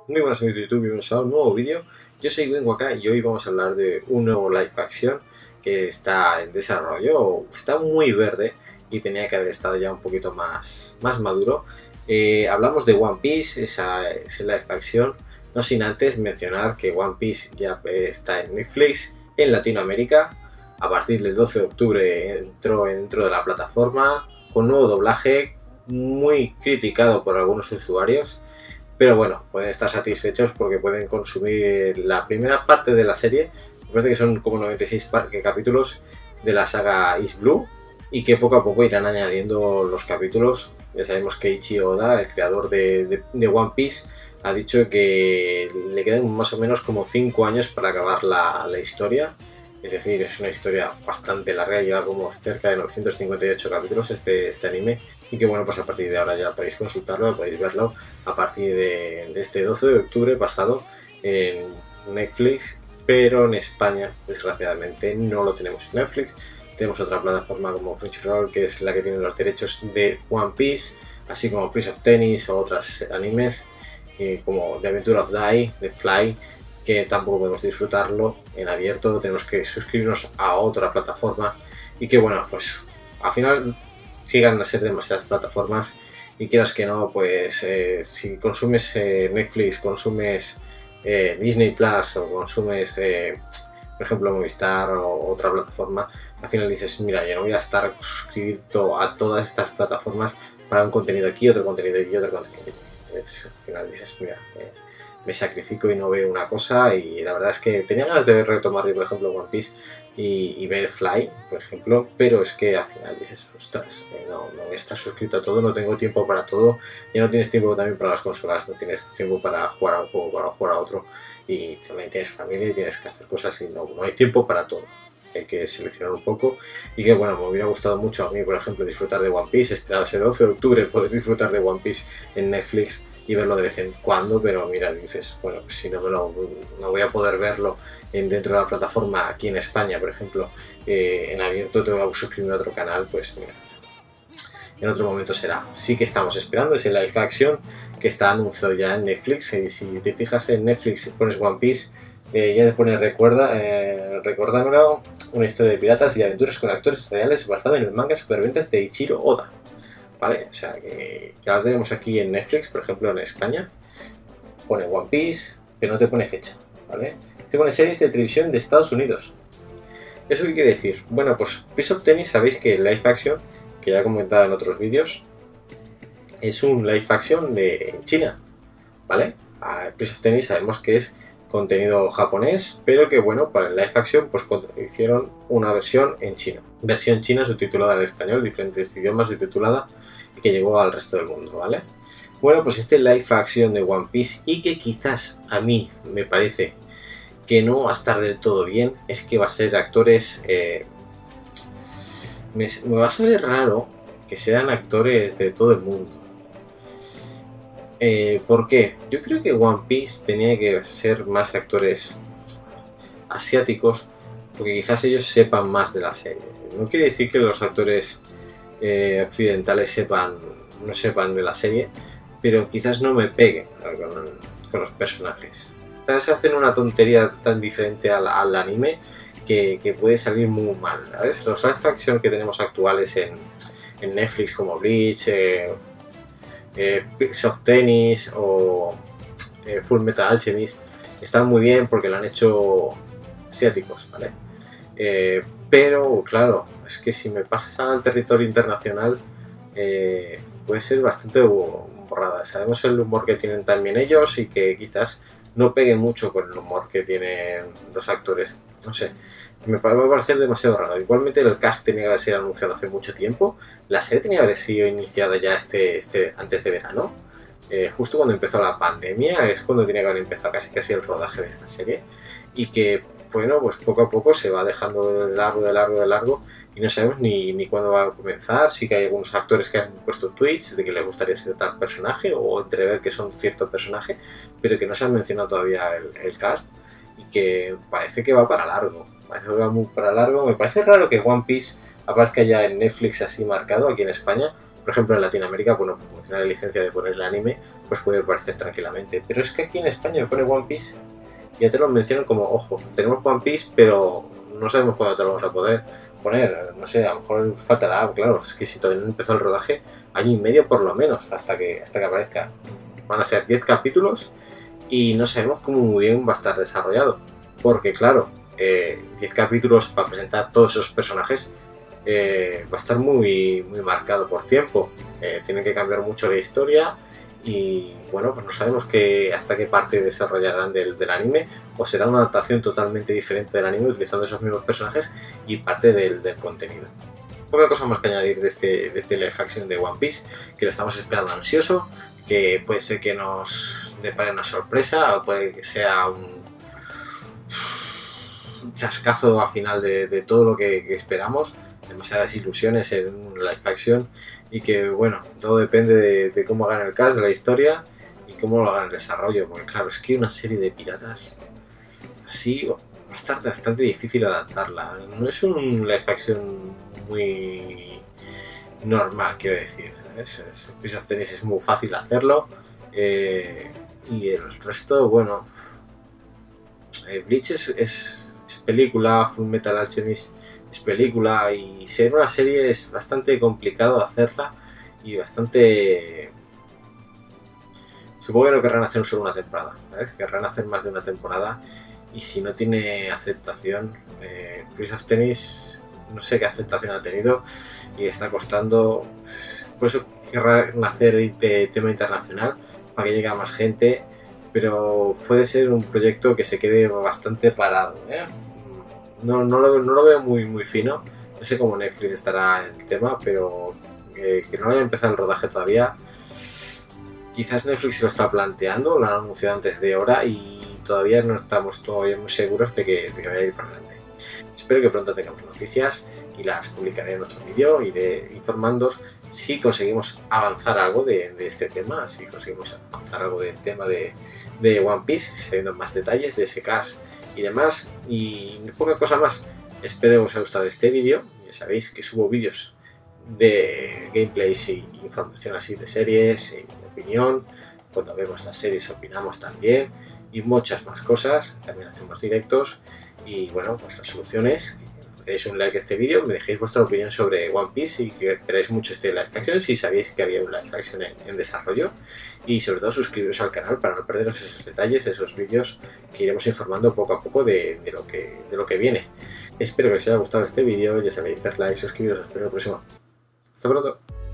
Muy buenas amigos de YouTube, bienvenidos a un nuevo vídeo. Yo soy Winwaka y hoy vamos a hablar de un nuevo live action que está en desarrollo, está muy verde y tenía que haber estado ya un poquito más maduro. Hablamos de One Piece, ese live action, no sin antes mencionar que One Piece ya está en Netflix en Latinoamérica. A partir del 12 de octubre entró dentro de la plataforma con nuevo doblaje, muy criticado por algunos usuarios. Pero bueno, pueden estar satisfechos porque pueden consumir la primera parte de la serie. Me parece que son como 96 capítulos de la saga East Blue y que poco a poco irán añadiendo los capítulos. Ya sabemos que Eiichiro Oda, el creador de One Piece, ha dicho que le quedan más o menos como 5 años para acabar la historia. Es decir, es una historia bastante larga, lleva como cerca de 958 capítulos este anime. Y que bueno, pues a partir de ahora ya podéis consultarlo, podéis verlo a partir de este 12 de octubre pasado en Netflix. Pero en España, desgraciadamente, no lo tenemos en Netflix. Tenemos otra plataforma como Crunchyroll, que es la que tiene los derechos de One Piece, así como Prince of Tennis o otros animes, como The Adventure of Dai, The Fly, que tampoco podemos disfrutarlo en abierto, tenemos que suscribirnos a otra plataforma y que bueno, pues al final sigan a ser demasiadas plataformas y quieras que no, pues si consumes Netflix, consumes Disney Plus o consumes por ejemplo Movistar o otra plataforma, al final dices, mira, ya no voy a estar suscrito a todas estas plataformas para un contenido aquí, otro contenido aquí, otro contenido aquí. Pues, al final dices, mira, me sacrifico y no veo una cosa. Y la verdad es que tenía ganas de retomar, por ejemplo, One Piece y ver Fly, por ejemplo, pero es que al final dices, ostras, no voy a estar suscrito a todo, no tengo tiempo para todo, y no tienes tiempo también para las consolas, no tienes tiempo para jugar a un juego, para jugar a otro, y también tienes familia y tienes que hacer cosas y no hay tiempo para todo. Hay que seleccionar un poco y que bueno, me hubiera gustado mucho a mí, por ejemplo, disfrutar de One Piece, esperar ese 12 de octubre poder disfrutar de One Piece en Netflix y verlo de vez en cuando, pero mira, dices, bueno, pues si no voy a poder verlo dentro de la plataforma aquí en España, por ejemplo, en abierto, te voy a suscribirme a otro canal, pues mira, en otro momento será. Sí que estamos esperando ese live action que está anunciado ya en Netflix, y si te fijas en Netflix pones One Piece, ya te pone recordármelo, una historia de piratas y aventuras con actores reales basada en el manga Supervivientes de Eiichiro Oda. ¿Vale? O sea, que ya lo tenemos aquí en Netflix, por ejemplo en España. Pone One Piece, pero no te pone fecha, ¿vale? Te pone series de televisión de Estados Unidos. ¿Eso qué quiere decir? Bueno, pues Prince of Tennis, sabéis que el live action, que ya he comentado en otros vídeos, es un live action de China, ¿vale? Prince of Tennis sabemos que es contenido japonés, pero que bueno, para el live action pues hicieron una versión en chino. Versión china subtitulada en español, diferentes idiomas subtitulada, y que llegó al resto del mundo, ¿vale? Bueno, pues este live action de One Piece, y que quizás a mí me parece que no va a estar del todo bien, es que va a ser actores... me va a salir raro que sean actores de todo el mundo. ¿Por qué? Yo creo que One Piece tenía que ser más actores asiáticos, porque quizás ellos sepan más de la serie. No quiere decir que los actores occidentales no sepan de la serie, pero quizás no me peguen con los personajes. Quizás hacen una tontería tan diferente al anime que puede salir muy mal, ¿sabes? Los live action que tenemos actuales en Netflix, como Bleach, Prince of Tennis o Full Metal Alchemist, están muy bien porque lo han hecho asiáticos, ¿vale? Pero claro, es que si me pasas al territorio internacional puede ser bastante borrada. Sabemos el humor que tienen también ellos y que quizás no pegue mucho con el humor que tienen los actores, no sé. Me va a parecer demasiado raro. Igualmente el cast tenía que haber sido anunciado hace mucho tiempo. La serie tenía que haber sido iniciada ya antes de verano. Justo cuando empezó la pandemia es cuando tenía que haber empezado casi el rodaje de esta serie. Y que, bueno, pues poco a poco se va dejando de largo y no sabemos ni cuándo va a comenzar. Sí que hay algunos actores que han puesto tweets de que les gustaría ser tal personaje o entrever que son cierto personaje, pero que no se han mencionado todavía el cast y que parece que va para largo. Parece que va muy para largo. Me parece raro que One Piece aparezca ya en Netflix así marcado aquí en España, Por ejemplo, en Latinoamérica, bueno, como tiene la licencia de poner el anime, pues puede aparecer tranquilamente. Pero es que aquí en España me pone One Piece y ya te lo mencionan como, ojo, tenemos One Piece, pero no sabemos cuándo te lo vamos a poder poner. No sé, a lo mejor faltará, claro, es que si todavía no empezó el rodaje, año y medio por lo menos, hasta que aparezca. Van a ser 10 capítulos y no sabemos cómo muy bien va a estar desarrollado. Porque claro, 10 capítulos para presentar todos esos personajes va a estar muy marcado por tiempo. Tienen que cambiar mucho la historia y bueno, pues no sabemos hasta qué parte desarrollarán del anime, o será una adaptación totalmente diferente del anime utilizando esos mismos personajes y parte del contenido. Poca cosa más que añadir de este live action de One Piece, que lo estamos esperando ansioso, que puede ser que nos depare una sorpresa o puede que sea un chascazo al final de todo lo que esperamos, demasiadas ilusiones en un live action y que bueno, todo depende de cómo hagan el cast, de la historia y cómo lo hagan el desarrollo, porque claro, es que una serie de piratas así va a estar bastante difícil adaptarla. No es un live action muy normal, quiero decir. Piece of Tennis es muy fácil hacerlo y el resto, bueno, Bleach es película, Full Metal Alchemist es película y ser una serie es bastante complicado hacerla y bastante... Supongo que no querrán hacer solo una temporada, ¿sabes? Querrán hacer más de una temporada y si no tiene aceptación, Piece of Tennis no sé qué aceptación ha tenido y está costando. Por eso querrán hacer tema internacional para que llegue a más gente, pero puede ser un proyecto que se quede bastante parado, ¿eh? No lo veo muy fino. No sé cómo Netflix estará en el tema, pero que no haya empezado el rodaje todavía. Quizás Netflix se lo está planteando, lo han anunciado antes de hora y todavía no estamos muy seguros de que vaya a ir para adelante. Espero que pronto tengamos noticias y las publicaré en otro vídeo. Iré informándoos si conseguimos avanzar algo de este tema, si conseguimos avanzar algo del tema de One Piece, sabiendo más detalles de ese cast y demás. Y poca cosa más. Espero que os haya gustado este vídeo. Ya sabéis que subo vídeos de gameplays y información así de series y de opinión. Cuando vemos las series opinamos también y muchas más cosas. También hacemos directos y bueno, pues las soluciones. Que deis un like a este vídeo, me dejéis vuestra opinión sobre One Piece y que queráis mucho este live action, si sabéis que había un live action en desarrollo, y sobre todo suscribiros al canal para no perderos esos detalles, esos vídeos que iremos informando poco a poco de lo que viene. Espero que os haya gustado este vídeo, ya sabéis, hacer like, suscribiros, os espero en el próximo. Hasta pronto.